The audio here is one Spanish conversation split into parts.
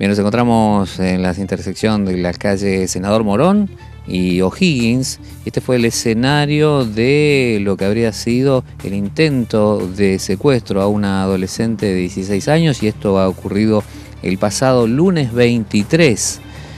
Bien, nos encontramos en la intersección de la calle Senador Morón y O'Higgins. Este fue el escenario de lo que habría sido el intento de secuestro a una adolescente de 16 años, y esto ha ocurrido el pasado lunes 23.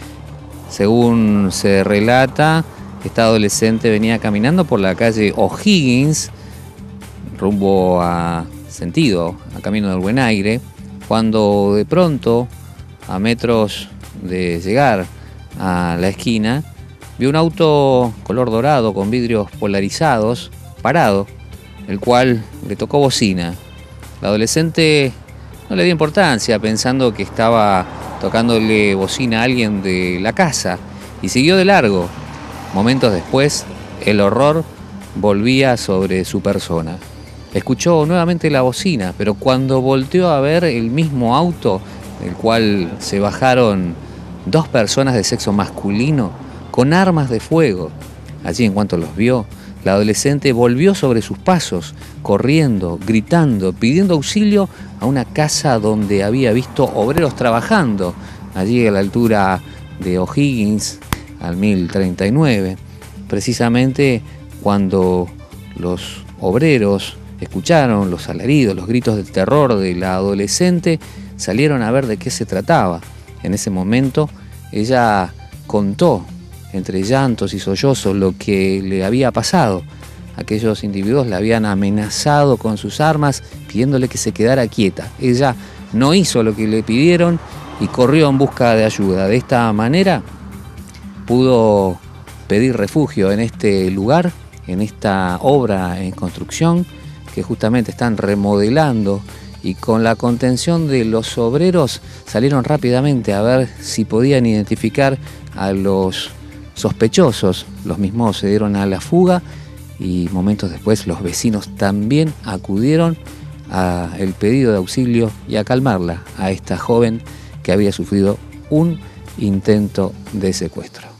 Según se relata, esta adolescente venía caminando por la calle O'Higgins, rumbo a camino del Buen Aire, cuando de pronto, a metros de llegar a la esquina, vio un auto color dorado con vidrios polarizados parado, el cual le tocó bocina. La adolescente no le dio importancia, pensando que estaba tocándole bocina a alguien de la casa, y siguió de largo. Momentos después, el horror volvía sobre su persona. Escuchó nuevamente la bocina, pero cuando volteó a ver el mismo auto, del cual se bajaron dos personas de sexo masculino con armas de fuego. Allí, en cuanto los vio, la adolescente volvió sobre sus pasos, corriendo, gritando, pidiendo auxilio a una casa donde había visto obreros trabajando, allí a la altura de O'Higgins, al 1039. Precisamente cuando los obreros escucharon los alaridos, los gritos de terror de la adolescente, salieron a ver de qué se trataba. En ese momento, ella contó, entre llantos y sollozos, lo que le había pasado. Aquellos individuos la habían amenazado con sus armas, pidiéndole que se quedara quieta. Ella no hizo lo que le pidieron y corrió en busca de ayuda. De esta manera, pudo pedir refugio en este lugar, en esta obra en construcción, que justamente están remodelando, y con la contención de los obreros salieron rápidamente a ver si podían identificar a los sospechosos. Los mismos se dieron a la fuga y momentos después los vecinos también acudieron al pedido de auxilio y a calmarla, a esta joven que había sufrido un intento de secuestro.